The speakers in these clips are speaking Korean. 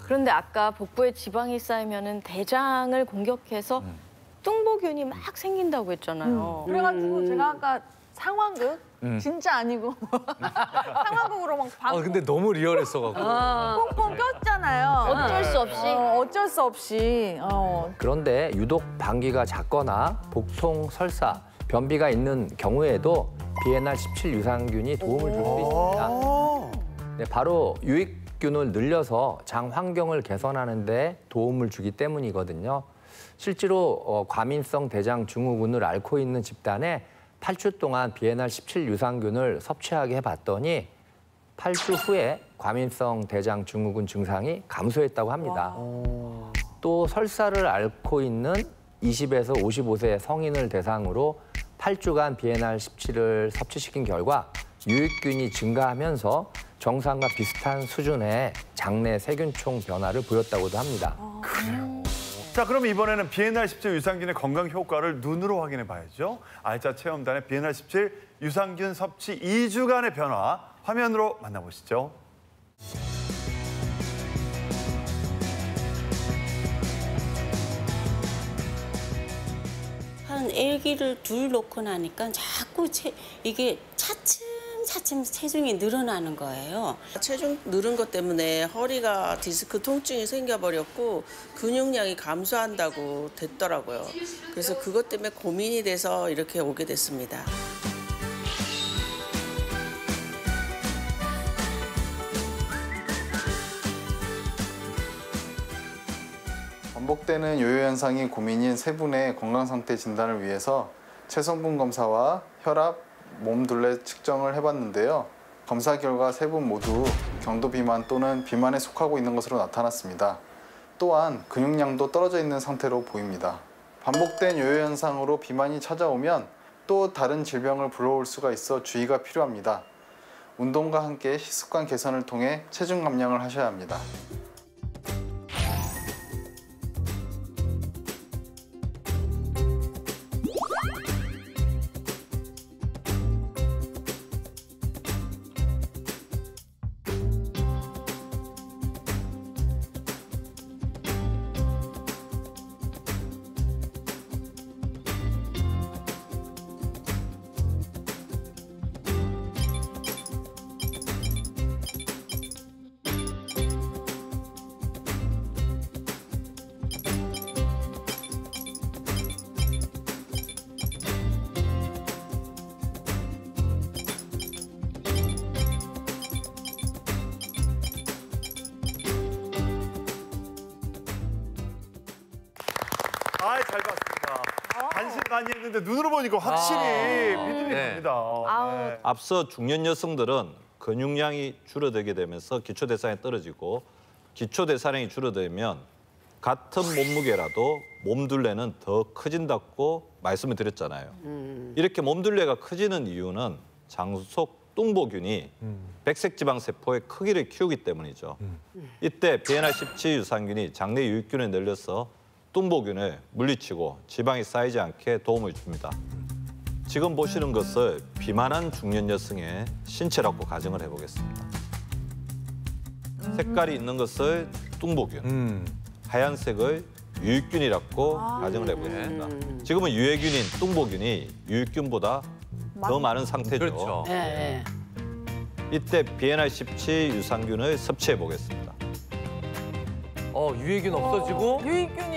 그런데 아까 복부에 지방이 쌓이면은 대장을 공격해서 뚱보균이 막 생긴다고 했잖아요. 그래가지고 제가 아까 상황극 진짜 아니고 상황극으로 막 근데 너무 리얼했어가지고. 꽁꽁 꼈잖아요. 어쩔 수 없이. 어쩔 수 없이. 그런데 유독 방귀가 작거나 복통, 설사, 변비가 있는 경우에도 BNR17 유산균이 도움을 줄 수 있습니다. 네, 바로 유익균을 늘려서 장 환경을 개선하는 데 도움을 주기 때문이거든요. 실제로 과민성 대장 증후군을 앓고 있는 집단에 8주 동안 BNR17 유산균을 섭취하게 해봤더니 8주 후에 과민성 대장 증후군 증상이 감소했다고 합니다. 또 설사를 앓고 있는 20에서 55세 성인을 대상으로 8주간 BNR17을 섭취시킨 결과 유익균이 증가하면서 정상과 비슷한 수준의 장내 세균총 변화를 보였다고도 합니다. 자, 그럼 이번에는 BNR17 유산균의 건강 효과를 눈으로 확인해 봐야죠. 알짜 체험단의 BNR17 유산균 섭취 2주간의 변화 화면으로 만나보시죠. 한 일기를 둘 놓고 나니까 자꾸 이게 차츰 체중이 늘어나는 거예요. 체중 늘은 것 때문에 허리가 디스크 통증이 생겨버렸고 근육량이 감소한다고 됐더라고요. 그래서 그것 때문에 고민이 돼서 이렇게 오게 됐습니다. 반복되는 요요 현상이 고민인 세 분의 건강 상태 진단을 위해서 체성분 검사와 혈압, 몸둘레 측정을 해봤는데요. 검사 결과 세 분 모두 경도 비만 또는 비만에 속하고 있는 것으로 나타났습니다. 또한 근육량도 떨어져 있는 상태로 보입니다. 반복된 요요 현상으로 비만이 찾아오면 또 다른 질병을 불러올 수가 있어 주의가 필요합니다. 운동과 함께 식습관 개선을 통해 체중 감량을 하셔야 합니다. 잘 봤습니다. 간신간의했는데 눈으로 보니까 확실히 믿음이 갑니다. 네. 앞서 중년 여성들은 근육량이 줄어들게 되면서 기초대사량이 떨어지고 기초대사량이 줄어들면 같은 몸무게라도 몸둘레는 더 커진다고 말씀을 드렸잖아요. 이렇게 몸둘레가 커지는 이유는 장속 뚱보균이 백색지방세포의 크기를 키우기 때문이죠. 이때 BNR17 유산균이 장내 유익균을 늘려서 뚱보균을 물리치고 지방이 쌓이지 않게 도움을 줍니다. 지금 보시는 것을 비만한 중년 여성의 신체라고 가정을 해보겠습니다. 색깔이 있는 것을 뚱보균, 하얀색을 유익균이라고 가정을 해보겠습니다. 지금은 유해균인 뚱보균이 유익균보다 더 많은 상태죠. 그렇죠. 이때 BNR17 유산균을 섭취해 보겠습니다. 유해균 없어지고. 유익균이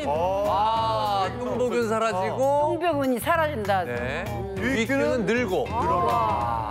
뚱보균 사라지고. 뚱보균이 사라진다. 네. 유익균은 늘고.